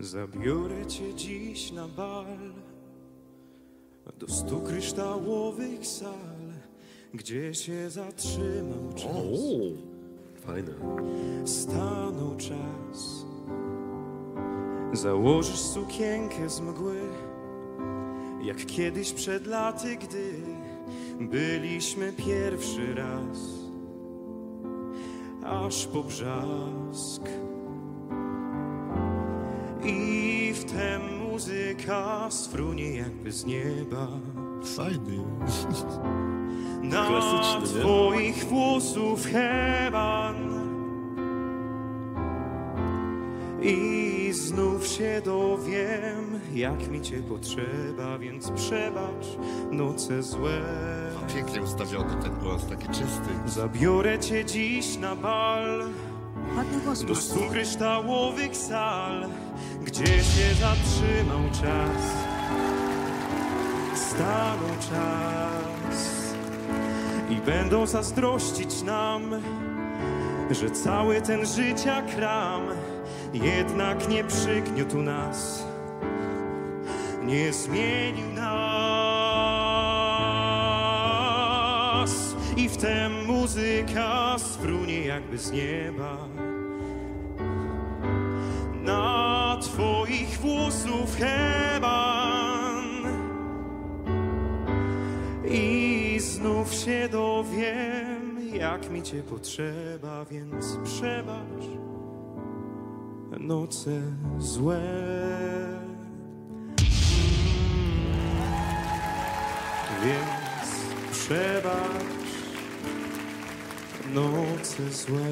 Zabiorę cię dziś na bal do 100 kryształowych sal, gdzie się zatrzymał czas. Fajne. Stanął czas. Założysz sukienkę z mgły, jak kiedyś przed laty, gdy byliśmy pierwszy raz, aż po brzask. I wtem muzyka sfrunie jakby z nieba. Fajny. Na Klasyczny, nie? twoich włosów heban. I znów się dowiem, jak mi cię potrzeba, więc przebacz noce złe. Pięknie ustawiony ten głos, taki czysty. Zabiorę cię dziś na bal Ładny głos do masz. 100 kryształowych sal, gdzie się zatrzymał czas. Stanął czas i będą zazdrościć nam, że cały ten życia kram jednak nie przygniótł nas, nie zmienił nas. I wtem muzyka sfrunie jakby z nieba. Na twoich włosów heban. I znów się dowiem, jak mi cię potrzeba, więc przebacz noce złe. Więc przebacz noce złe.